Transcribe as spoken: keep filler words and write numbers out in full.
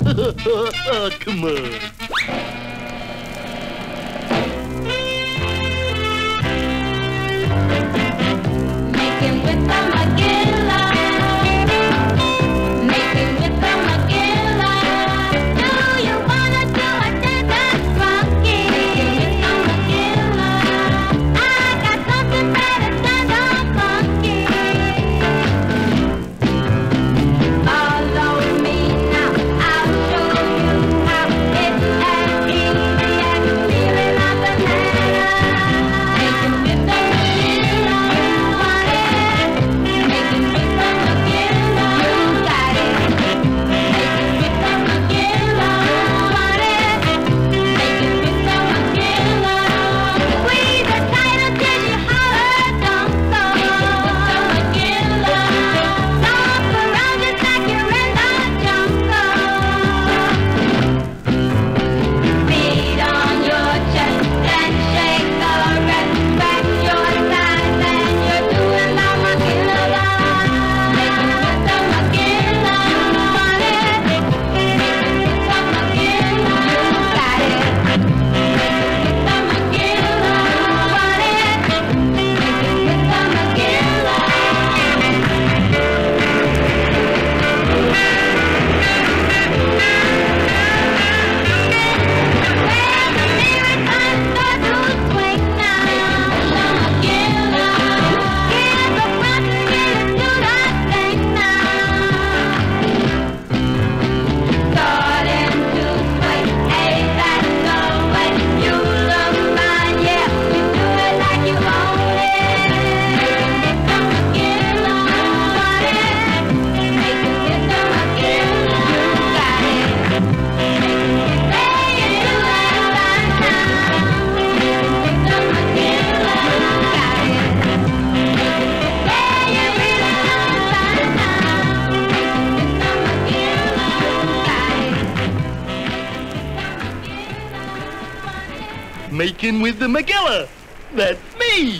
Come on. Making with the Magilla. Making with the Magilla. Do you wanna do a dance that's funky? Making with the Magilla. I got something better than the funky. Follow me now. I'll show you how it's as easy as peeling a banana. Making with the Magilla. Want it? Making with the Magilla. You got it. Making with the Magilla. Want it? Making with the Magilla. Squeeze it tighter till you holler, don't go. Making with the Magilla. Stomp around just like you're in the jungle. Beat on your chest and shake the rest. Back your thighs and you're doing the Magilla. Making with the Magilla. Want it? Making with the Magilla. You got it. Making with the Magilla. Want it? Making with the Magilla. Making with the Magilla. That's me.